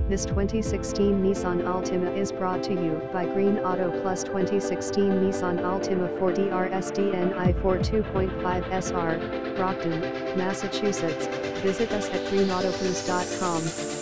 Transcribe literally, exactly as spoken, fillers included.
This twenty sixteen Nissan Altima is brought to you by Green Auto Plus. Twenty sixteen Nissan Altima four D R S D N I four two point five S R, Brockton, Massachusetts. Visit us at green auto plus dot com.